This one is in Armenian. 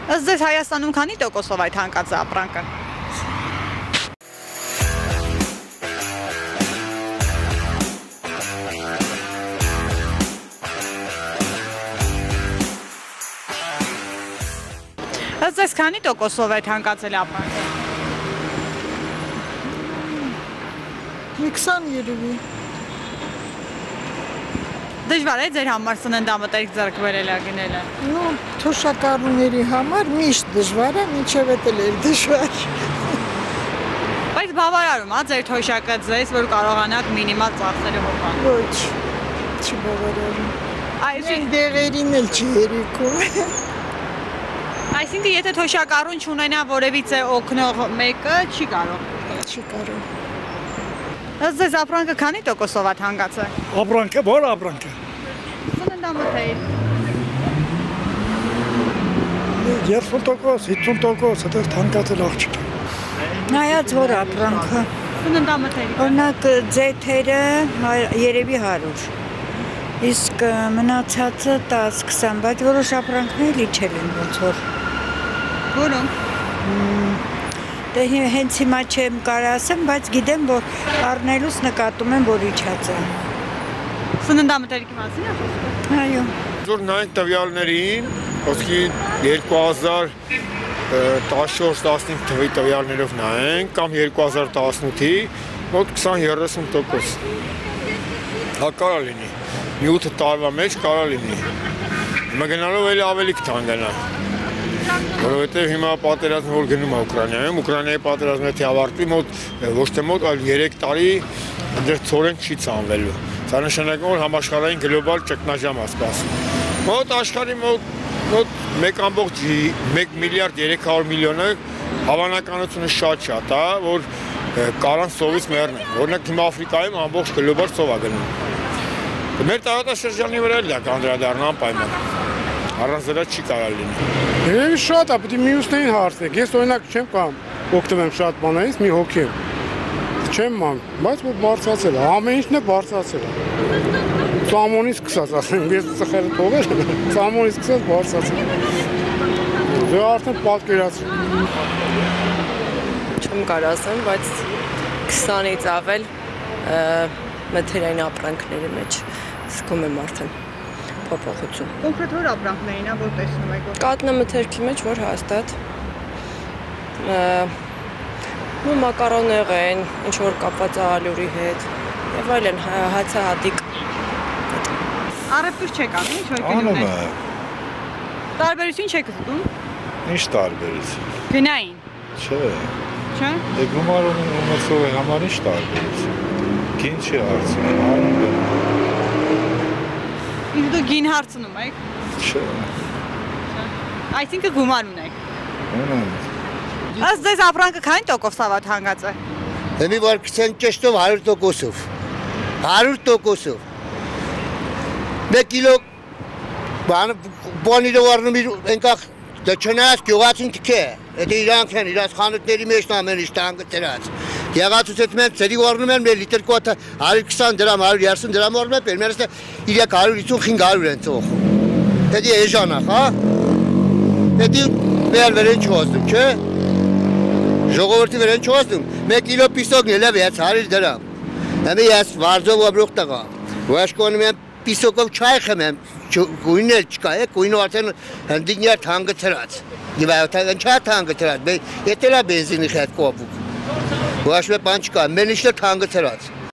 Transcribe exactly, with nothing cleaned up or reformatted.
Ըստ ձեզ Հայաստանում քանի տոկոսով այդ հանկած ապրանքը։ Ըստ ձեզ քանի տոկոսով այդ հանկացել ապրանքը։ քսան երևի։ Դժվար է ձեր համար սննդամթերք ձեռք բերելը գնելը։ Ну, թոշակառուների համար միշտ դժվար է, մինչև էդ էլ էր դժվար։ Բայց բավարարում է ձեր թոշակը ձեզ, որ կարողանաք մինիմալ ծախսերը հոգալ։ Ոչ, չբավարարում։ Այսինքն դեղերին էլ չի երիկում։ Այսինքն եթե թոշակառուն չունենա որևիցե օգնող մեկը, չի կարող։ Չի կարող։ Ըստ ձեզ ապրանքը քանի տոկոսով է հանգացել։ Ապրանքը, որ ապրանքը։ Սննդամթերք։ երեսուն տոկոս, հիսուն տոկոս, դա հանգացել աղջիկ։ Նայած որ ապրանքը։ Սննդամթերք։ Օրինակ ձեթերը երևի հարյուր։ Իսկ մնացածը տաս քսան, բայց որոշ ապրանքներ իջել են ոնց որ։ Որոնք։ Դե հենց հիմա չեմ կարող ասեմ, բայց գիտեմ, որ առնելուց նկատում եմ, որ իջած է։ Սննդամթերքի մասին է խոսքը։ Այո։ Որ նայենք տվյալներին, ոսկի երկու հազար տասնչորս տասնհինգ թվի տվյալներով նայենք, կամ երկու հազար տասնութի, մոտ քսան երեսուն տոկոս։ Հա կարա լինի, նյութը տարվա մեջ կարա լինի։ Հիմա գնալով էլի ավելի կթանկանա։ Որովհետև հիմա պատերազմը որ գնում է Ուկրաինայում, Ուկրաինայի պատերազմը թե ավարտվի մոտ ոչ թե մոտ, այլ երեք տարի դեռ ցորեն չի ցանվելու։ Դա նշանակում որ համաշխարհային գլոբալ ճգնաժամ է սպասում։ Մոտ աշխարհի մոտ մոտ մեկ ամբողջ մեկ միլիարդ երեք հարյուր միլիոնը հավանականությունը շատ շատ է, որ կարան սովից մեռնեն։ Օրինակ հիմա Աֆրիկայում ամբողջ գլոբալ սով է գնում։ Մեր տարածաշրջանի վրա էլ է կանդրադառնան անպայման։ Առանց դրա չի կարող լինի։ Երևի շատ է, պետք է մյուսներին հարցնեք։ Ես օրինակ չեմ կամ օգտվեմ շատ բաներից, մի հոգի եմ։ Չեմ ման, բայց որ բարձրացել է, ամեն ինչն է բարձրացել է։ Սամոնից սկսած ասեմ, ես ծխերը թողել եմ, սամոնից սկսած բարձրացել։ Դե արդեն պատկերացրի։ Չեմ կարող ասեմ, բայց քսանից ավել մթերային ապրանքների մեջ զգում եմ արդեն փոփոխություն։ Կոնկրետ որ ապրանքներին է որ տեսնում եք։ Կատնամթերքի մեջ որ հաստատ ու մակարոններ են, ինչ որ կապված ալյուրի հետ եւ այլն հացահատիկ։ Առևտուր չեք անում, ինչ որ գնում եք։ Տարբերություն չեք զգում։ Ինչ տարբերություն։ Գնային։ Չէ։ Չէ։ Դե գումար ունեցողի համար ինչ տարբերություն։ Գին չի հարցնում, անում գնում։ Իսկ դու գին հարցնում եք։ Չէ։ Այսինքն գումար ունեք։ Ունեմ։ Ըստ ձեզ ապրանքը քանի տոկոսով է հանգացել։ Դեմի որ քսան ճշտով հարյուր տոկոսով։ հարյուր տոկոսով։ մեկ կիլո բան բանիրը վառնում իր այնքան դա չնայած գյուղացին թքե։ Դա իրանք են, իրանք խանութների մեջ ամեն ինչ տանգ դրած։ Եղածուց հետ մենք ծերի վառնում են մեր լիտր կոթը հարյուր քսան դրամ, հարյուր երեսուն դրամ վառնում են, մերս իրեք հարյուր հիսուն հարյուր են ծոխում։ Դա էժանախ, հա։ Դա մեր վերեն չոզդում, չէ։ Ժողովրդի վերեն չոզդում, մեկ կիլո պիսոկն էլ է հարյուր դրամ։ Հəmə ես վարձով ապրող տղա։ Ոաշկոնում եմ պիսոկով չայ խմեմ, գույնն էլ չկա, է, գույնը արդեն հնդիկներ թանկը թրած։ Եվ այդտեղն չա թանկը թրած, եթե լա բենզինի հետ կոպուկ։ Ոաշում է բան չկա, մենիշը թանկը թրած։